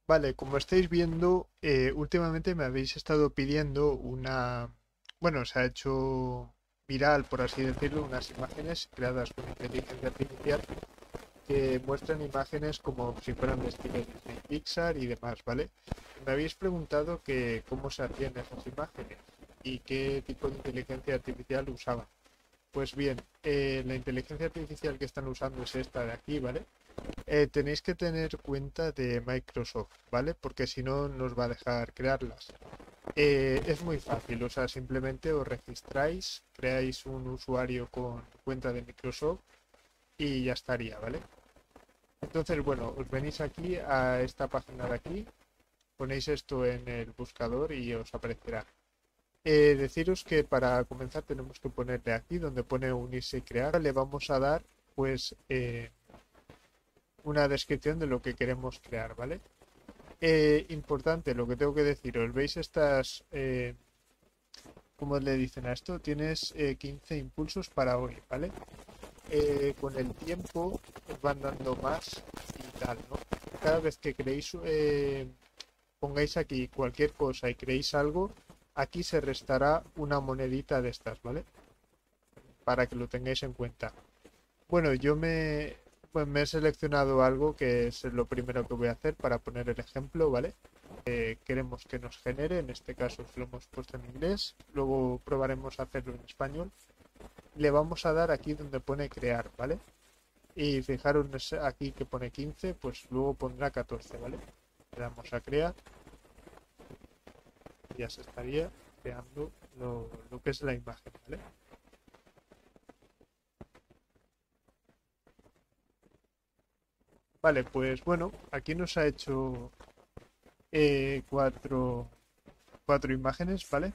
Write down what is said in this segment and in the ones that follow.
Vale, como estáis viendo, últimamente me habéis estado pidiendo bueno, se ha hecho viral, por así decirlo, unas imágenes creadas con inteligencia artificial que muestran imágenes como si fueran de estilo Disney Pixar y demás, ¿vale? Me habéis preguntado que cómo se hacían esas imágenes y qué tipo de inteligencia artificial usaban. Pues bien, la inteligencia artificial que están usando es esta de aquí, ¿vale? Tenéis que tener cuenta de Microsoft, ¿vale? Porque si no, nos va a dejar crearlas. Es muy fácil, o sea, simplemente os registráis, creáis un usuario con cuenta de Microsoft y ya estaría, ¿vale? Entonces, bueno, os venís aquí a esta página de aquí, ponéis esto en el buscador y os aparecerá. Deciros que para comenzar tenemos que ponerle aquí donde pone unirse y crear. Le vamos a dar, pues, una descripción de lo que queremos crear, ¿vale? Importante, lo que tengo que deciros, ¿veis estas, cómo le dicen a esto? Tienes 15 impulsos para hoy, ¿vale? Con el tiempo os van dando más y tal, ¿no? Cada vez que queréis, pongáis aquí cualquier cosa y creéis algo, aquí se restará una monedita de estas, ¿vale? Para que lo tengáis en cuenta. Bueno, pues me he seleccionado algo que es lo primero que voy a hacer para poner el ejemplo, ¿vale? Queremos que nos genere, en este caso lo hemos puesto en inglés, luego probaremos a hacerlo en español. Le vamos a dar aquí donde pone crear, ¿vale? Y fijaros aquí que pone 15, pues luego pondrá 14, ¿vale? Le damos a crear y ya se estaría creando lo que es la imagen, ¿vale? Vale, pues bueno, aquí nos ha hecho eh, cuatro, cuatro imágenes, ¿vale?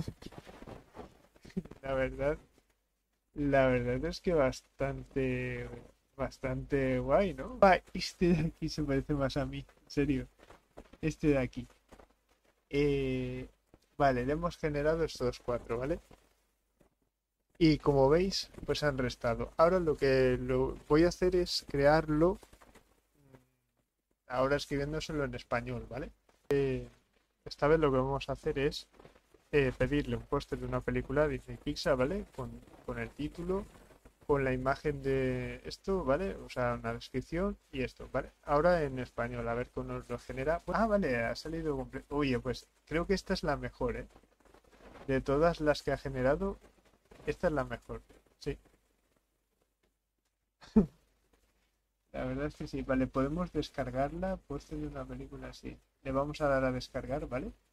La verdad, la verdad es que bastante guay, ¿no? Este de aquí se parece más a mí, en serio. Este de aquí. Eh, vale, le hemos generado estos cuatro, ¿vale? Y como veis, pues han restado. Ahora lo voy a hacer es crearlo, ahora escribiéndoselo en español, ¿vale? Esta vez lo que vamos a hacer es pedirle un póster de una película Disney Pixar, ¿vale? Con el título, con la imagen de esto, ¿vale? O sea, una descripción y esto, ¿vale? Ahora en español, a ver cómo nos lo genera. Vale, ha salido completo. Oye, pues creo que esta es la mejor, ¿eh? De todas las que ha generado, esta es la mejor. Sí, la verdad es que sí. Vale, podemos descargarla, póster de una película así. Le vamos a dar a descargar, ¿vale?